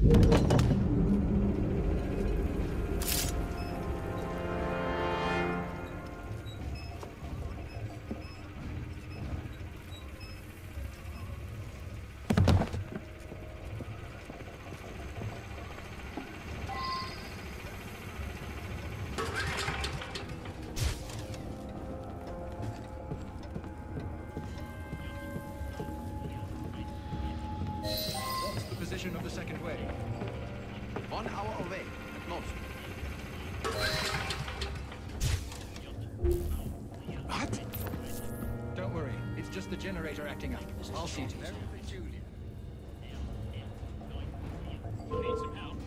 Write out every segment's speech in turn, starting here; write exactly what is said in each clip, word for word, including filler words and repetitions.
Of the second wave. One hour away, at most. What? Don't worry, it's just the generator acting up. I'll see to it. Julia. Need some help?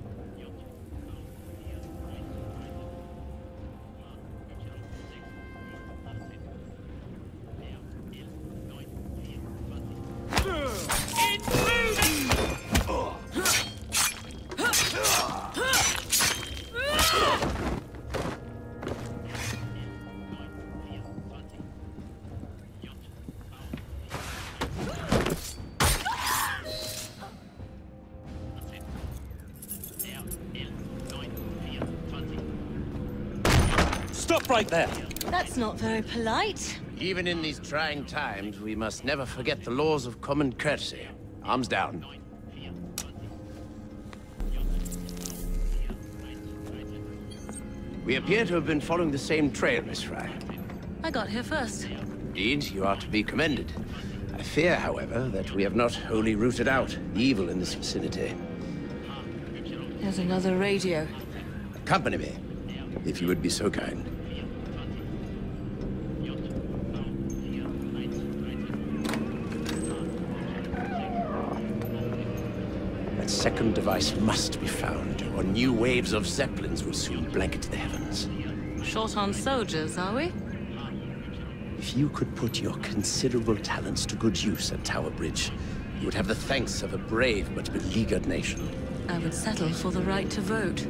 Stop right there! That's not very polite. Even in these trying times, we must never forget the laws of common courtesy. Arms down. We appear to have been following the same trail, Miss Fry. I got here first. Indeed, you are to be commended. I fear, however, that we have not wholly rooted out evil in this vicinity. There's another radio. Accompany me, if you would be so kind. That second device must be found, or new waves of Zeppelins will soon blanket the heavens. Short on soldiers, are we? If you could put your considerable talents to good use at Tower Bridge, you would have the thanks of a brave but beleaguered nation. I would settle for the right to vote.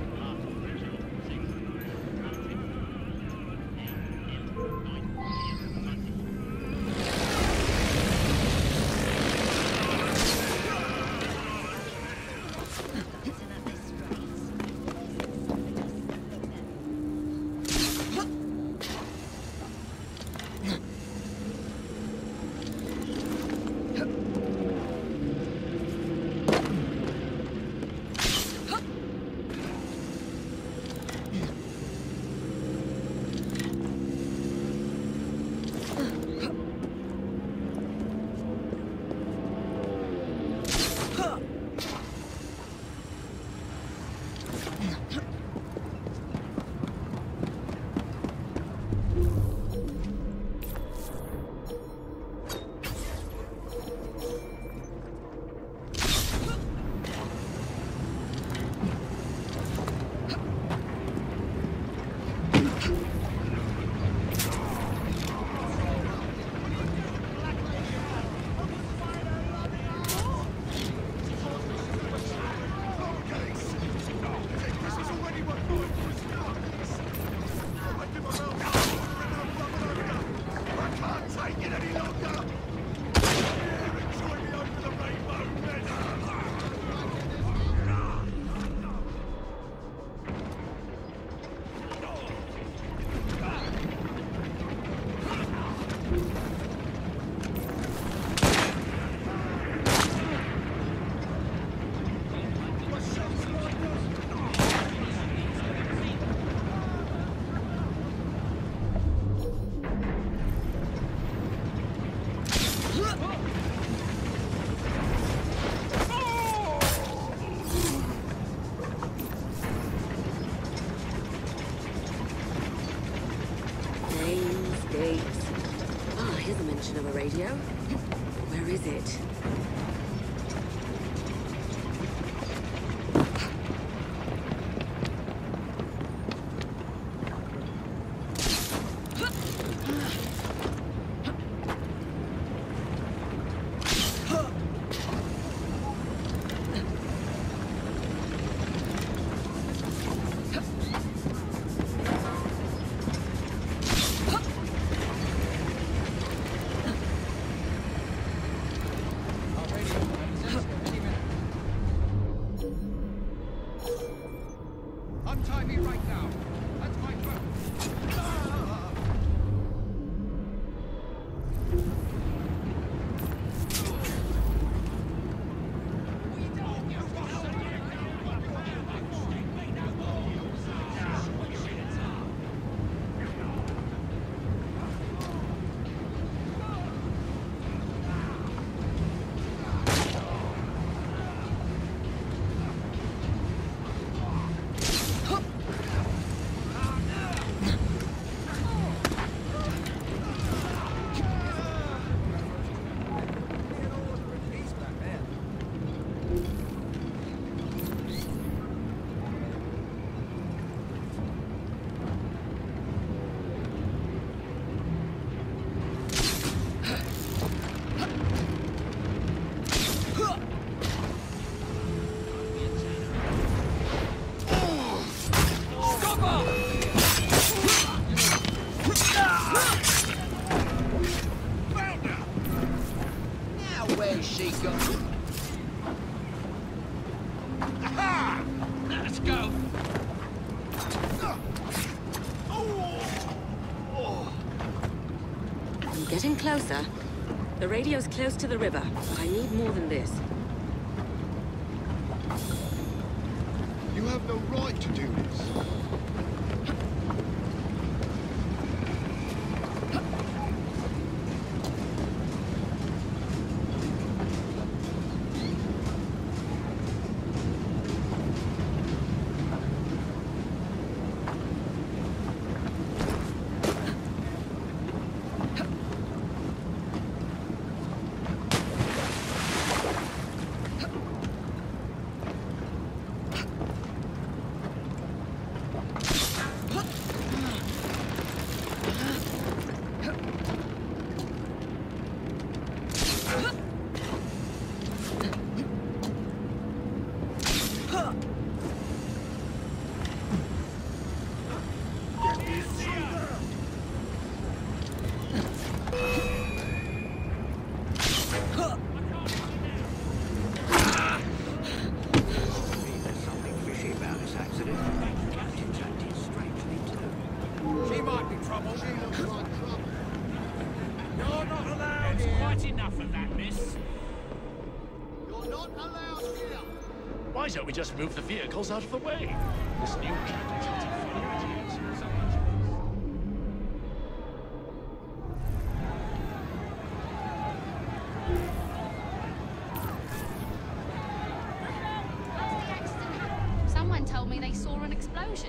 Of a radio. Where is it? Where's she gone? Aha! Now let's go. I'm getting closer. The radio's close to the river, but I need more than this. You have no right to do this. Why don't we just move the vehicles out of the way? This new captain's got some funny ideas. Someone told me they saw an explosion.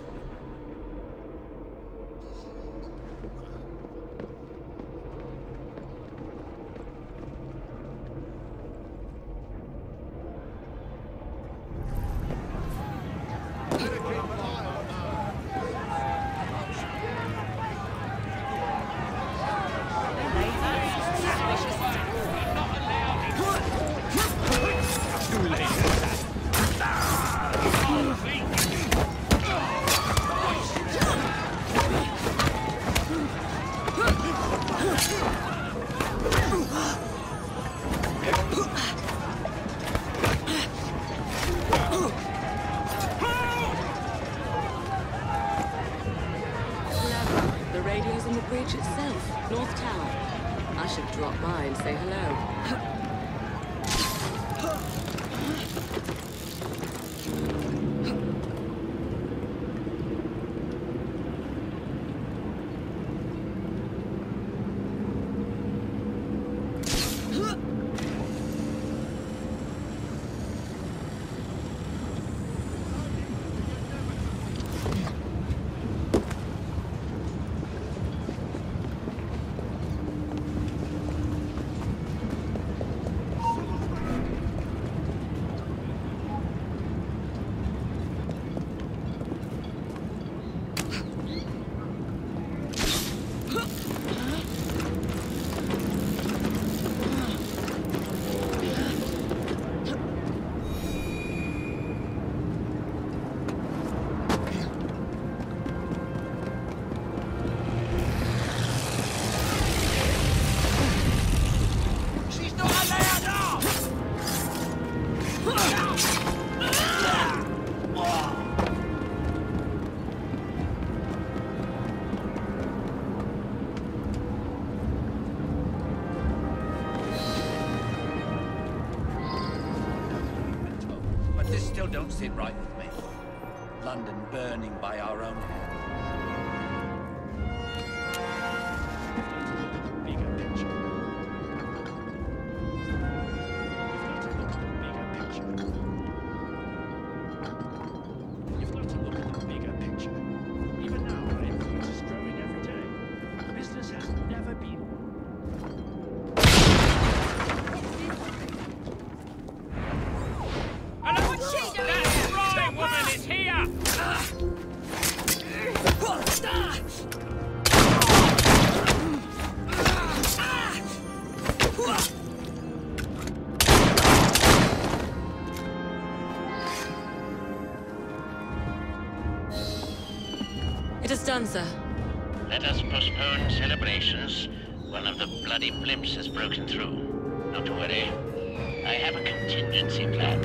Itself, North Tower. I should drop by and say hello. Don't sit right with me. London burning by our own hand. Bigger picture. You've got to look at the bigger picture. Even now, our influence is growing every day. Business has never been. It is done, sir. Let us postpone celebrations. One of the bloody blimps has broken through. Not to worry. I have a contingency plan.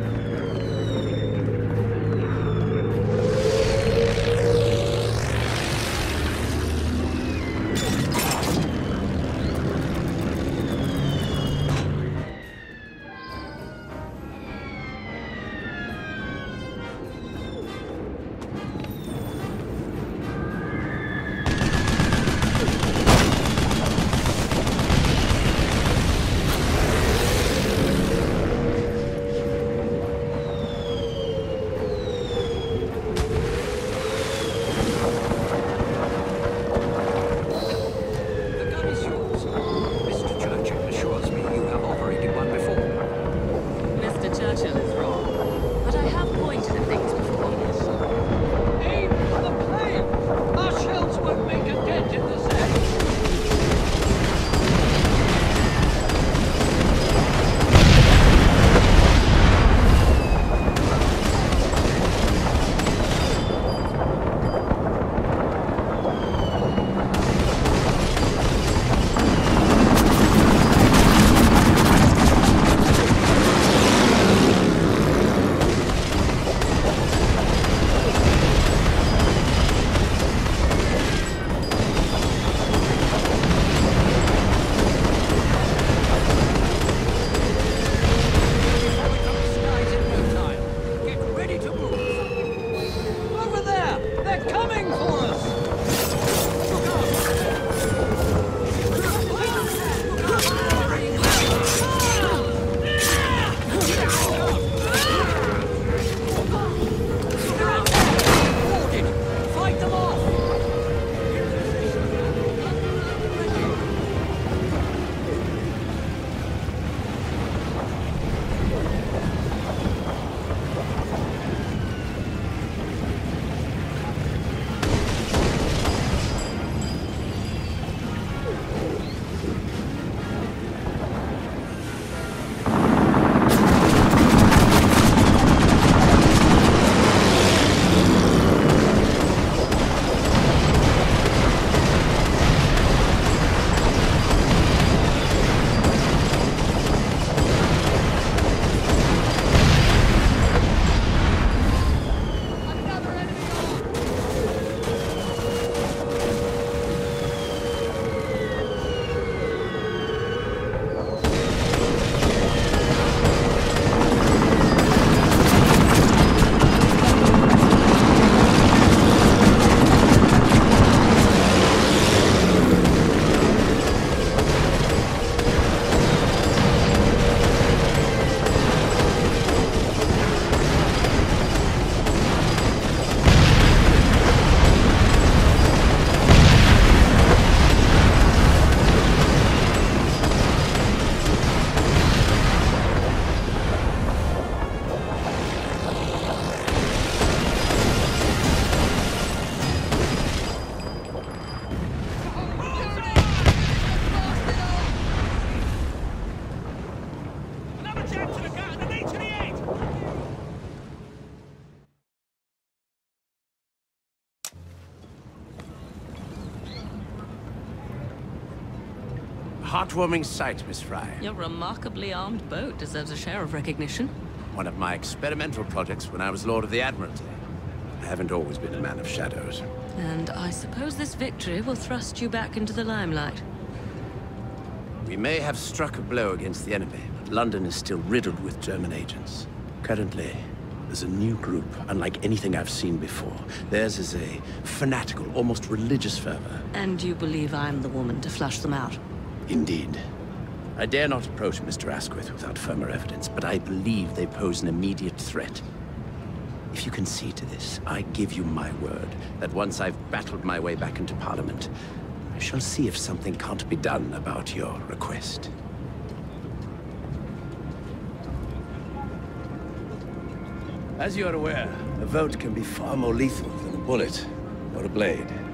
Heartwarming sight, Miss Fry. Your remarkably armed boat deserves a share of recognition. One of my experimental projects when I was Lord of the Admiralty. I haven't always been a man of shadows. And I suppose this victory will thrust you back into the limelight. We may have struck a blow against the enemy, but London is still riddled with German agents. Currently, there's a new group, unlike anything I've seen before. Theirs is a fanatical, almost religious fervor. And you believe I'm the woman to flush them out? Indeed. I dare not approach Mister Asquith without firmer evidence, but I believe they pose an immediate threat. If you concede to this, I give you my word that once I've battled my way back into Parliament, I shall see if something can't be done about your request. As you are aware, a vote can be far more lethal than a bullet or a blade.